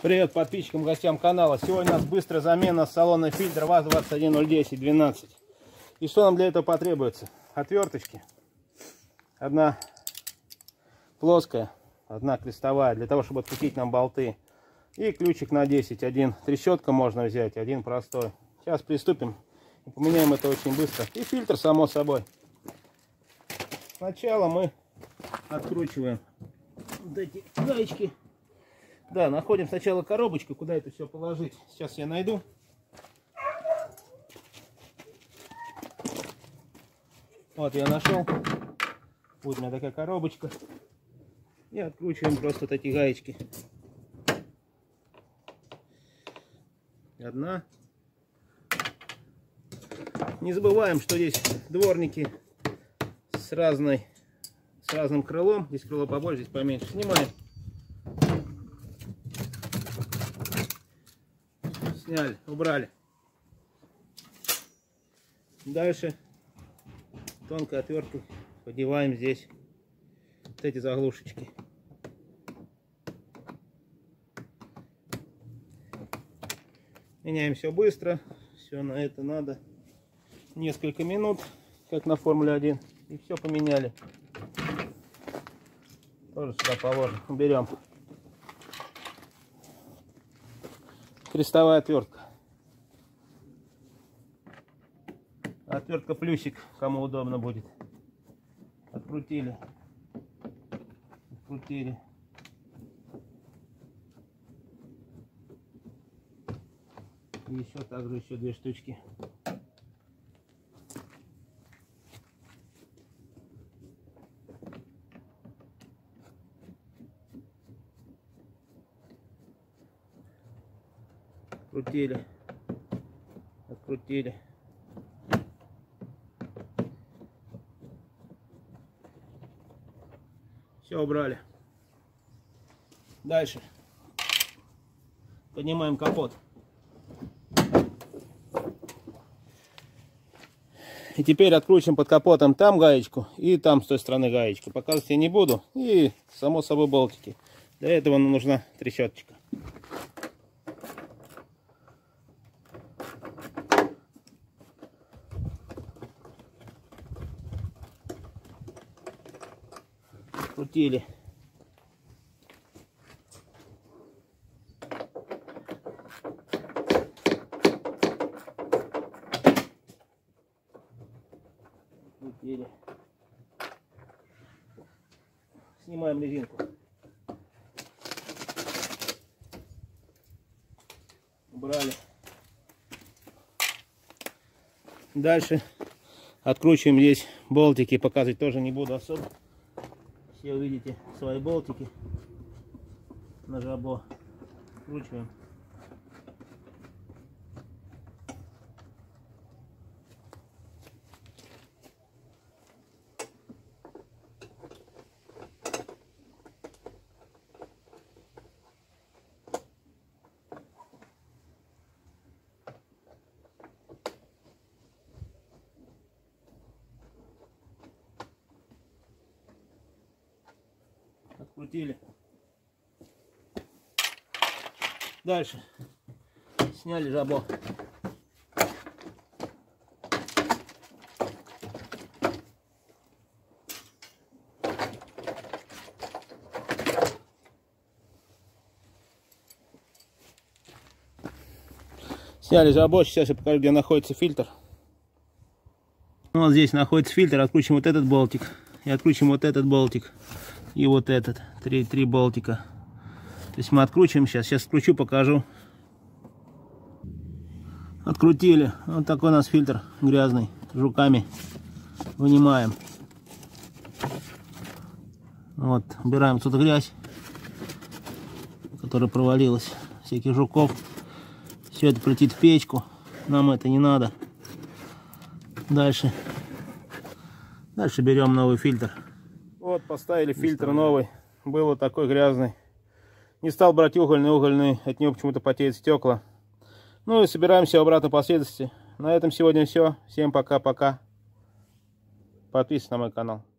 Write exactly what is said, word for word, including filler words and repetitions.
Привет подписчикам, гостям канала. Сегодня у нас быстрая замена салонного фильтра ВАЗ двадцать один ноль десять двенадцать. И что нам для этого потребуется? Отверточки. Одна плоская, одна крестовая, для того, чтобы открутить нам болты. И ключик на десять. Один трещотка можно взять, один простой. Сейчас приступим и поменяем это очень быстро. И фильтр, само собой. Сначала мы откручиваем вот эти гаечки. Да, находим сначала коробочку, куда это все положить. Сейчас я найду. Вот я нашел. Вот у меня такая коробочка. И откручиваем просто вот эти гаечки. Одна. Не забываем, что здесь дворники с разной, с разным крылом. Здесь крыло побольше, здесь поменьше. Снимаем. Сняли, убрали. Дальше тонкой отверткой подеваем здесь вот эти заглушечки. Меняем все быстро. Все на это надо несколько минут, как на Формуле один. И все поменяли. Тоже сюда положим. Уберем. Крестовая отвертка. Отвертка плюсик, кому удобно будет. Открутили. Открутили. И еще также еще две штучки. Открутили, открутили. Все убрали. Дальше поднимаем капот. И теперь откручиваем под капотом там гаечку и там с той стороны гаечку. Показывать я не буду. И само собой болтики. Для этого нам нужна трещоточка. Крутили. Крутили. Снимаем резинку. Убрали. Дальше откручиваем здесь болтики. Показывать тоже не буду особо. Все увидите свои болтики на жабо. Вкручиваем. Открутили. Дальше сняли жабо. Сняли жабо. Сейчас я покажу, где находится фильтр. Вот здесь находится фильтр. Откручиваем вот этот болтик и откручиваем вот этот болтик. И вот этот, три, три болтика. То есть мы откручиваем сейчас. Сейчас откручу, покажу. Открутили. Вот такой у нас фильтр грязный. Жуками вынимаем. Вот, убираем тут грязь, которая провалилась. Всяких жуков. Все это полетит в печку. Нам это не надо. Дальше. Дальше берем новый фильтр. Вот, поставили фильтр новый. Был вот такой грязный. Не стал брать угольный, угольный. От него почему-то потеют стекла. Ну и собираемся обратно по следующей. На этом сегодня все. Всем пока-пока. Подписывайтесь на мой канал.